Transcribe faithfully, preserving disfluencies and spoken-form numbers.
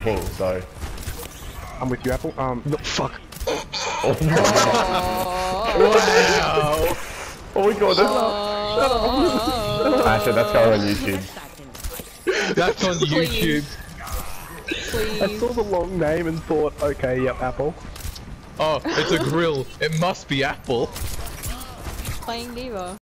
king, so... I'm with you, Apple. Um, no, fuck. Oh, wow! Oh my god, that's not... Shut up! Asher, that's going on YouTube. That's on YouTube. Please. I saw the long name and thought, okay, yep, Apple. Oh, it's a grill. It must be Apple. Playing Diva.